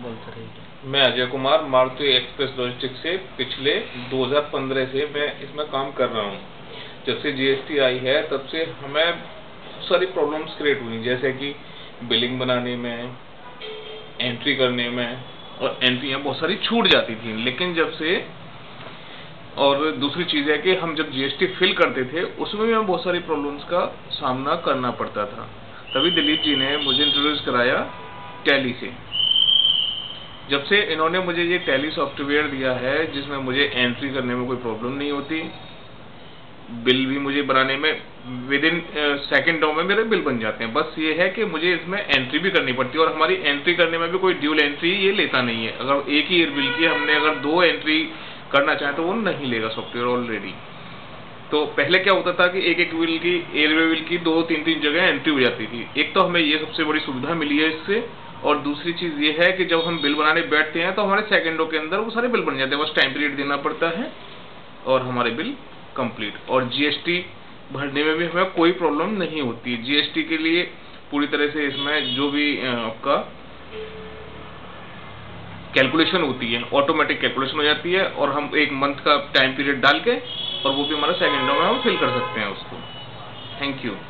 कौन सा रहेगा? मैं अजय कुमार मारुति एक्सप्रेस लॉजिस्टिक्स से पिछले 2015 से मैं इसमें काम कर रहा हूँ। जब से जीएसटी आई है तब से हमें सारी प्रॉब्लम्स क्रिएट हुई, जैसे कि बिलिंग बनाने में, एंट्री करने में, और एंट्रियाँ बहुत सारी छूट जाती थी। लेकिन जब से, और दूसरी चीज़ है कि हम जब जीएसटी फिल करते थे उसमें भी हमें बहुत सारी प्रॉब्लम्स का सामना करना पड़ता था। तभी दिलीप जी ने मुझे इंट्रोड्यूस कराया टैली से। जब से इन्होंने मुझे ये टैली सॉफ्टवेयर दिया है जिसमें मुझे एंट्री करने में कोई प्रॉब्लम नहीं होती, बिल भी मुझे बनाने में विद इन सेकेंडों में मेरे बिल बन जाते हैं। बस ये है कि मुझे इसमें एंट्री भी करनी पड़ती है, और हमारी एंट्री करने में भी कोई ड्यूल एंट्री ये लेता नहीं है। अगर एक ही एयर बिल की हमने अगर 2 एंट्री करना चाहें तो वो नहीं लेगा सॉफ्टवेयर ऑलरेडी। तो पहले क्या होता था कि एक एक बिल की, एयर बिल की 2-3 जगह एंट्री हो जाती थी। एक तो हमें ये सबसे बड़ी सुविधा मिली है इससे, और दूसरी चीज़ ये है कि जब हम बिल बनाने बैठते हैं तो हमारे सेकंडों के अंदर वो सारे बिल बन जाते हैं। बस टाइम पीरियड देना पड़ता है और हमारे बिल कंप्लीट। और जीएसटी भरने में भी हमें कोई प्रॉब्लम नहीं होती। जीएसटी के लिए पूरी तरह से इसमें जो भी आपका कैलकुलेशन होती है, ऑटोमेटिक कैलकुलेशन हो जाती है, और हम एक मंथ का टाइम पीरियड डाल के, और वो भी हमारा सेकंडों में हम फिल कर सकते हैं उसको। Thank you.